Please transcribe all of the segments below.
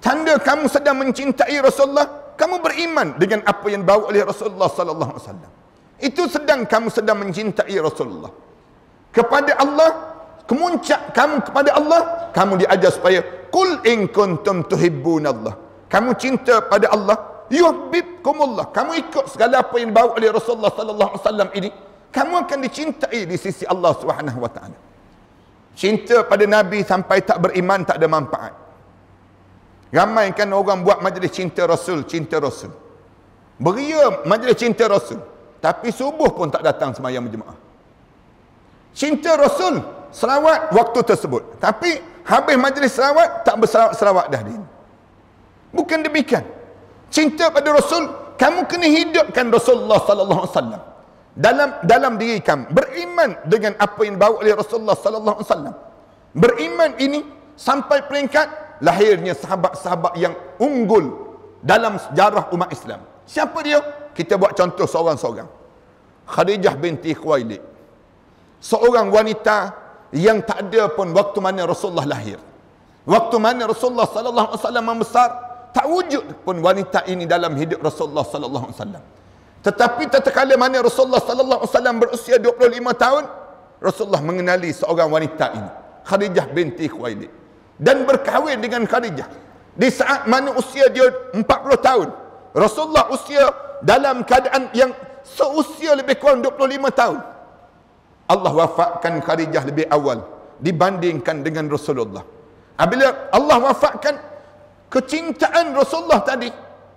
tanda kamu sedang mencintai Rasulullah, kamu beriman dengan apa yang dibawa oleh Rasulullah sallallahu alaihi wasallam. Itu kamu sedang mencintai Rasulullah. Kepada Allah, kemuncak kamu kepada Allah, kamu diajar supaya qul in kuntum tuhibbunallah. Kamu cinta pada Allah, yuhibbukumullah. Kamu ikut segala apa yang dibawa oleh Rasulullah sallallahu alaihi wasallam ini, kamu akan dicintai di sisi Allah Subhanahu wa taala. Cinta pada Nabi sampai tak beriman tak ada manfaat. Ramai kan orang buat majlis cinta Rasul, cinta Rasul. Beria majlis cinta Rasul, tapi subuh pun tak datang sembahyang berjemaah. Cinta Rasul, selawat waktu tersebut, tapi habis majlis selawat tak berselawat dah dia. Bukan demikian. Cinta pada Rasul, kamu kena hidupkan Rasulullah sallallahu alaihi wasallam dalam diri kamu. Beriman dengan apa yang dibawa oleh Rasulullah sallallahu alaihi wasallam. Beriman ini sampai peringkat lahirnya sahabat-sahabat yang unggul dalam sejarah umat Islam. Siapa dia? Kita buat contoh seorang-seorang. Khadijah binti Khuwailid, seorang wanita yang tak ada pun waktu mana Rasulullah lahir. Waktu mana Rasulullah sallallahu alaihi wasallam membesar, tak wujud pun wanita ini dalam hidup Rasulullah sallallahu alaihi wasallam. Tetapi tatkala mana Rasulullah sallallahu alaihi wasallam berusia 25 tahun, Rasulullah mengenali seorang wanita ini, Khadijah binti Khuwailid, dan berkahwin dengan Khadijah. Di saat mana usia dia 40 tahun, Rasulullah usia dalam keadaan yang seusia lebih kurang 25 tahun. Allah wafatkan Khadijah lebih awal dibandingkan dengan Rasulullah. Apabila Allah wafatkan, kecintaan Rasulullah tadi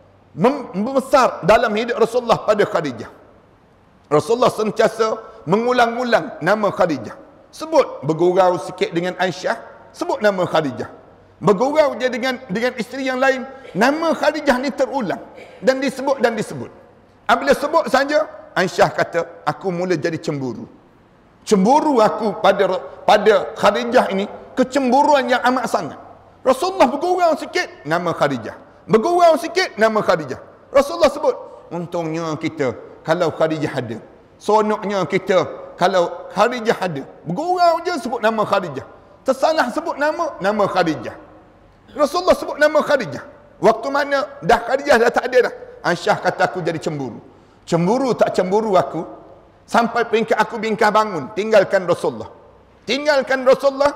membesar dalam hidup Rasulullah pada Khadijah. Rasulullah sentiasa mengulang-ulang nama Khadijah. Sebut bergurau sikit dengan Aisyah, sebut nama Khadijah. Bergurau dia dengan isteri yang lain, nama Khadijah ni terulang dan disebut. Apabila sebut saja, Aisyah kata, aku mula jadi cemburu. Cemburu aku pada Khadijah ini, kecemburuan yang amat sangat. Rasulullah bergurau sikit, nama Khadijah. Bergurau sikit, nama Khadijah. Rasulullah sebut, untungnya kita kalau Khadijah ada. Sonoknya kita kalau Khadijah ada. Bergurau je sebut nama Khadijah. Tersalah sebut nama Khadijah. Rasulullah sebut nama Khadijah. Waktu mana dah Khadijah dah tak ada dah, Aisyah kata aku jadi cemburu. Cemburu tak cemburu aku, sampai peringkat aku bingkah bangun, tinggalkan Rasulullah. Tinggalkan Rasulullah,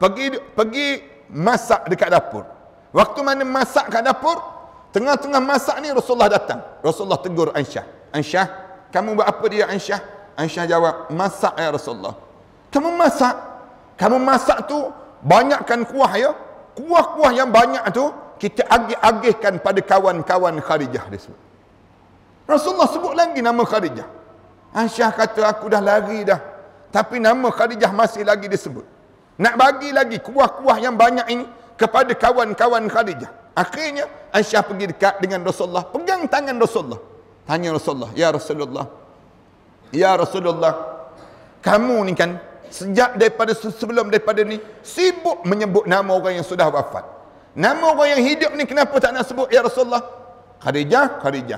pergi masak dekat dapur. Waktu mana masak kat dapur, tengah-tengah masak ni Rasulullah datang. Rasulullah tegur Aisyah. Aisyah, kamu buat apa dia Aisyah? Aisyah jawab, masak ya Rasulullah. Kamu masak tu banyakkan kuah ya. Kuah-kuah yang banyak tu kita agih-agihkan pada kawan-kawan Khadijah disebut. Rasulullah sebut lagi nama Khadijah. Aisyah kata aku dah lari dah, tapi nama Khadijah masih lagi disebut. Nak bagi lagi kuah-kuah yang banyak ini kepada kawan-kawan Khadijah. Akhirnya Aisyah pergi dekat dengan Rasulullah, pegang tangan Rasulullah. Tanya Rasulullah, ya Rasulullah, kamu ni kan sejak sebelum daripada ni sibuk menyebut nama orang yang sudah wafat. Nama orang yang hidup ni kenapa tak nak sebut ya Rasulullah? Khadijah.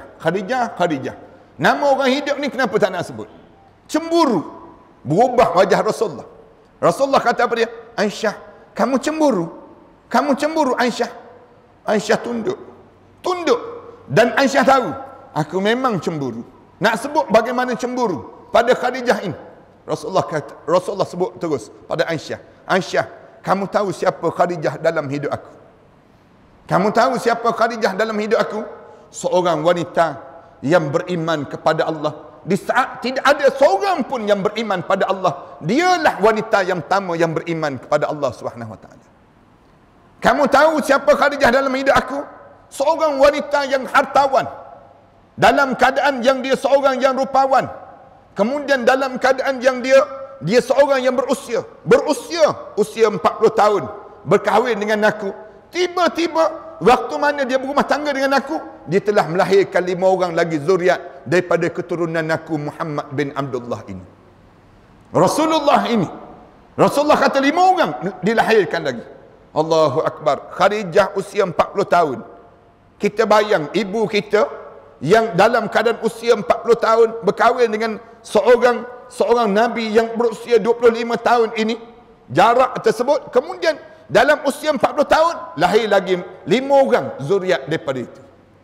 Nama orang hidup ni kenapa tak nak sebut? Cemburu. Berubah wajah Rasulullah. Rasulullah kata apa dia? Aisyah, kamu cemburu Aisyah. Aisyah tunduk. Dan Aisyah tahu, aku memang cemburu. Nak sebut bagaimana cemburu pada Khadijah ini. Rasulullah sebut terus pada Aisyah. Aisyah, kamu tahu siapa Khadijah dalam hidup aku? Kamu tahu siapa Khadijah dalam hidup aku? Seorang wanita yang beriman kepada Allah. Di saat tidak ada seorang pun yang beriman pada Allah, dialah wanita yang pertama yang beriman kepada Allah Subhanahu wa taala. Kamu tahu siapa Khadijah dalam hidup aku? Seorang wanita yang hartawan, dalam keadaan yang dia seorang yang rupawan. Kemudian dalam keadaan yang dia seorang yang berusia usia 40 tahun, berkahwin dengan aku. Tiba-tiba waktu mana dia berumah tangga dengan aku, dia telah melahirkan 5 orang lagi zuriat daripada keturunan aku, Muhammad bin Abdullah ini. Rasulullah kata 5 orang dilahirkan lagi. Allahu Akbar. Khadijah usia 40 tahun. Kita bayang ibu kita yang dalam keadaan usia 40 tahun berkahwin dengan seorang Nabi yang berusia 25 tahun ini. Jarak tersebut. Kemudian Dalam usia 40 tahun, lahir lagi 5 orang zuriat daripada itu.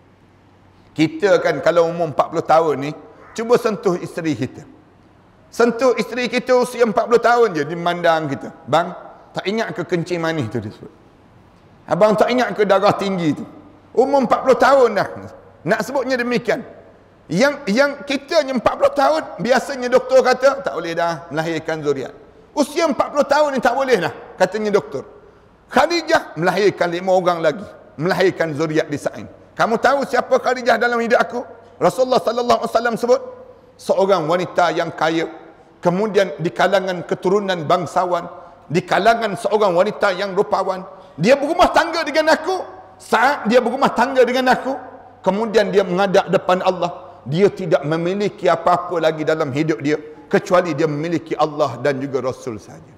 Kita kan kalau umur 40 tahun ni, cuba sentuh isteri kita. Sentuh isteri kita usia 40 tahun je, dimandang kita. Bang, tak ingat ke kencing manis tu dia sebut. Abang tak ingat ke darah tinggi tu. Umur 40 tahun dah. Nak sebutnya demikian. Yang kita yang 40 tahun, biasanya doktor kata, tak boleh dah melahirkan zuriat. Usia 40 tahun ni tak boleh dah, katanya doktor. Khadijah melahirkan 5 orang lagi. Melahirkan zuriat di Sa'in. Kamu tahu siapa Khadijah dalam hidup aku? Rasulullah sallallahu alaihi wasallam sebut, seorang wanita yang kaya, kemudian di kalangan keturunan bangsawan, di kalangan seorang wanita yang rupawan. Dia berumah tangga dengan aku. Saat dia berumah tangga dengan aku, kemudian dia menghadap depan Allah. Dia tidak memiliki apa-apa lagi dalam hidup dia, kecuali dia memiliki Allah dan juga Rasul saja.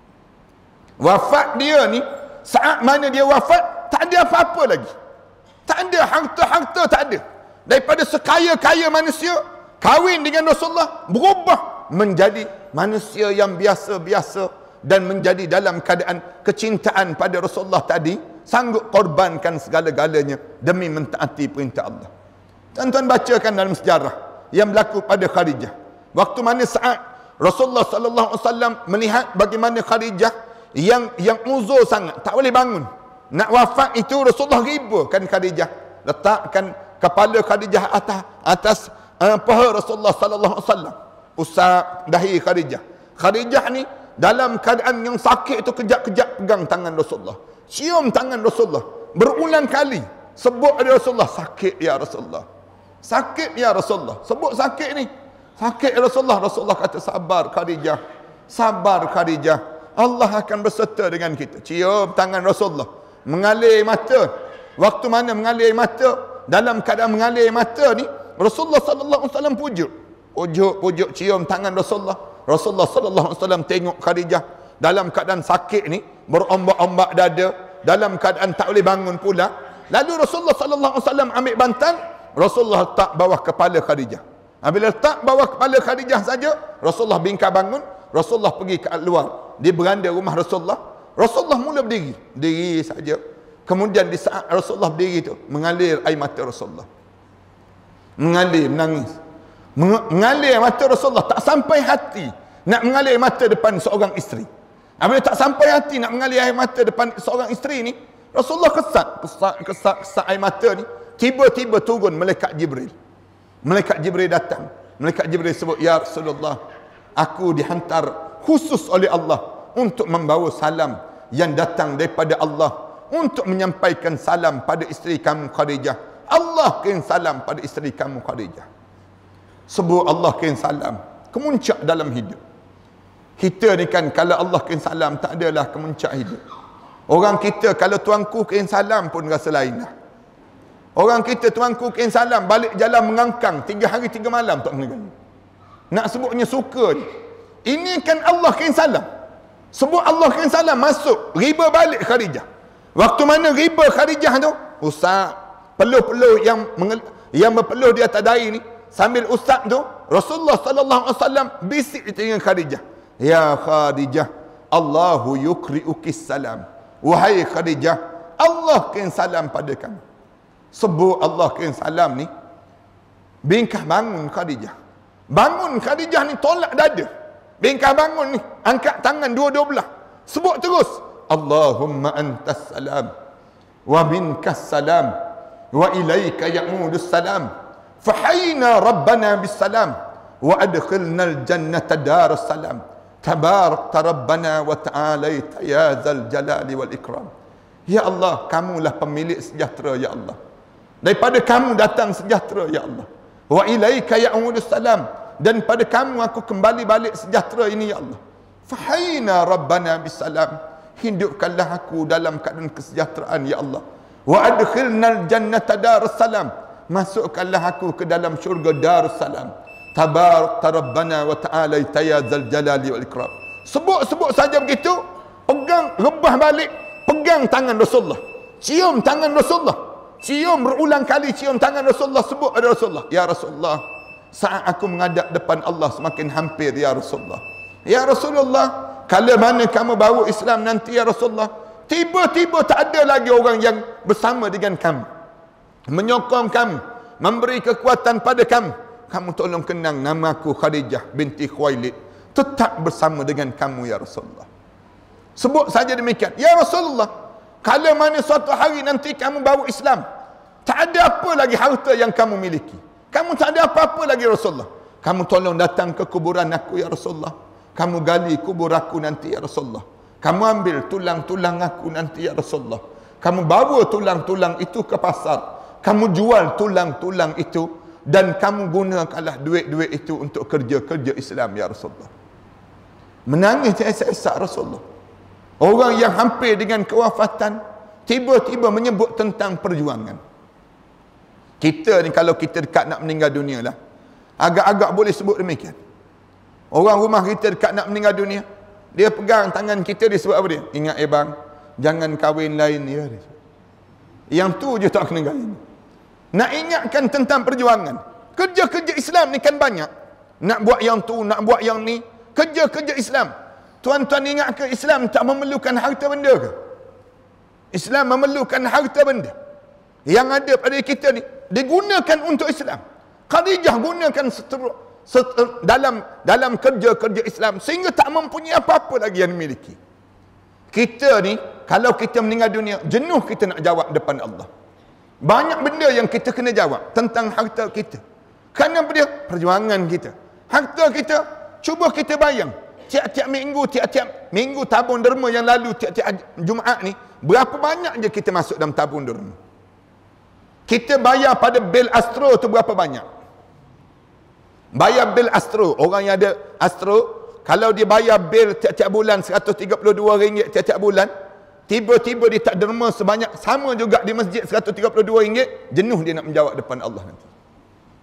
Wafat dia ni, saat mana dia wafat, tak ada apa-apa lagi. Tak ada harta-harta, tak ada. Daripada sekaya-kaya manusia, kahwin dengan Rasulullah, berubah menjadi manusia yang biasa-biasa, dan menjadi dalam keadaan kecintaan pada Rasulullah tadi, sanggup korbankan segala-galanya demi mentaati perintah Allah. Tuan-tuan bacakan dalam sejarah yang berlaku pada Khadijah. Waktu mana saat Rasulullah sallallahu alaihi wasallam melihat bagaimana Khadijah yang uzur sangat, tak boleh bangun. Nak wafat itu Rasulullah ribakan Khadijah, letakkan kepala Khadijah atas paha Rasulullah sallallahu alaihi wasallam, usap dahi Khadijah. Khadijah ni dalam keadaan yang sakit itu kejap-kejap pegang tangan Rasulullah, cium tangan Rasulullah berulang kali, sebut ada Rasulullah, sakit ya Rasulullah, sakit ya Rasulullah, sebut sakit ni, sakit ya Rasulullah. Rasulullah kata, sabar Khadijah, sabar Khadijah, Allah akan berserta dengan kita. Cium tangan Rasulullah, mengalir mata. Waktu mana mengalir mata, dalam keadaan mengalir mata ni, Rasulullah sallallahu alaihi wasallam pujuk cium tangan Rasulullah. Rasulullah sallallahu alaihi wasallam tengok Khadijah dalam keadaan sakit ni, berombak-ombak dada, dalam keadaan tak boleh bangun pula. Lalu Rasulullah sallallahu alaihi wasallam ambil bantal, Rasulullah letak bawah kepala Khadijah. Bila letak bawah kepala Khadijah saja, Rasulullah bingkai bangun, Rasulullah pergi ke luar di beranda rumah Rasulullah. Rasulullah mula berdiri saja. Kemudian di saat Rasulullah berdiri tu, mengalir air mata Rasulullah. Menangis. Mengalir mata Rasulullah, tak sampai hati nak mengalir mata depan seorang isteri. Apabila tak sampai hati nak mengalir air mata depan seorang isteri ni, Rasulullah kesat air mata ni. Tiba-tiba turun malaikat Jibril. Malaikat Jibril datang. Malaikat Jibril sebut, ya Rasulullah, aku dihantar khusus oleh Allah untuk membawa salam yang datang daripada Allah, untuk menyampaikan salam pada isteri kamu Khadijah. Allah kirim salam pada isteri kamu Khadijah. Sebut Allah kirim salam, kemuncak dalam hidup. Kita ni kan, kalau Allah kirim salam, tak adalah kemuncak hidup. Orang kita kalau tuanku kirim salam pun rasa lain lah. Orang kita tuanku kirim salam, balik jalan mengangkang 3 hari 3 malam tak mengenai. Nak sebutnya suka ni. Ini kan Allah kirim salam. Sebut Allah kirim salam, masuk, riba balik Khadijah. Waktu mana riba Khadijah tu, usap peluh-peluh yang berpeluh di atas dahi ni, sambil usap tu, Rasulullah sallallahu alaihi wasallam bisik di telinga Khadijah, ya Khadijah, Allahu yukri'uki salam. Wahai Khadijah, Allah kirim salam pada kamu. Sebut Allah kirim salam ni, bingkah bangun Khadijah. Bangun Khadijah ni, tolak dada. Bingkah bangun ni, angkat tangan dua-dua belah. Sebut terus, Allahumma antas salam, wa minkas salam, wa ilaika ya'udus salam. Fahayna Rabbana bisalam, wa adkhilnal jannata darus salam. Tabarakta Rabbana wa ta'alaita ya zal jalali wal ikram. Ya Allah, kamulah pemilik sejahtera ya Allah. Daripada kamu datang sejahtera ya Allah. Wa ilaika ya'udus salam, dan pada kamu aku kembali balik sejahtera ini ya Allah. Fahayna Rabbana bisalam, hidupkanlah aku dalam keadaan kesejahteraan ya Allah. Wa adkhilnal jannata darus salam, masukkanlah aku ke dalam syurga Darussalam. Tabarakta Rabbana wa ta'alaita ya zal jalali wal ikram. Sebut saja begitu, pegang, rebah balik, pegang tangan Rasulullah, cium tangan Rasulullah, cium berulang kali, cium tangan Rasulullah, sebut ada Rasulullah, ya Rasulullah, saat aku menghadap depan Allah semakin hampir ya Rasulullah. Ya Rasulullah, kalau mana kamu bawa Islam nanti ya Rasulullah, Tiba-tiba tak ada lagi orang yang bersama dengan kamu, menyokong kamu, memberi kekuatan pada kamu. Kamu tolong kenang nama aku Khadijah binti Khuwailid, tetap bersama dengan kamu ya Rasulullah. Sebut saja demikian. Ya Rasulullah, kalau mana suatu hari nanti kamu bawa Islam, tak ada apa lagi harta yang kamu miliki, kamu tak ada apa-apa lagi Rasulullah, kamu tolong datang ke kuburan aku ya Rasulullah. Kamu gali kubur aku nanti ya Rasulullah. Kamu ambil tulang-tulang aku nanti ya Rasulullah. Kamu bawa tulang-tulang itu ke pasar, kamu jual tulang-tulang itu, dan kamu gunakanlah duit-duit itu untuk kerja-kerja Islam ya Rasulullah. Menangis esak-esak Rasulullah. Orang yang hampir dengan kewafatan tiba-tiba menyebut tentang perjuangan. Kita ni kalau kita dekat nak meninggal dunia lah, agak-agak boleh sebut demikian. Orang rumah kita dekat nak meninggal dunia, dia pegang tangan kita, dia sebut apa dia? Ingat bang, jangan kahwin lain ya. Yang tu je tak kena kahwin. Nak ingatkan tentang perjuangan. Kerja-kerja Islam ni kan banyak. Nak buat yang tu, nak buat yang ni. Kerja-kerja Islam. Tuan-tuan ingat ke Islam tak memerlukan harta benda ke? Islam memerlukan harta benda. Yang ada pada kita ni digunakan untuk Islam. Khadijah gunakan dalam kerja-kerja Islam sehingga tak mempunyai apa-apa lagi yang dimiliki. Kita ni kalau kita meninggal dunia, jenuh kita nak jawab depan Allah. Banyak benda yang kita kena jawab tentang harta kita. Kerana dia perjuangan kita. Harta kita, cuba kita bayang. Tiap-tiap minggu tabung derma yang lalu, tiap-tiap Jumaat ni, berapa banyak je kita masuk dalam tabung derma. Kita bayar pada bil Astro tu berapa banyak? Bayar bil Astro, orang yang ada Astro, kalau dia bayar bil tiap-tiap bulan RM132 tiap-tiap bulan, tiba-tiba dia tak derma sebanyak sama juga di masjid RM132, jenuh dia nak menjawab depan Allah nanti.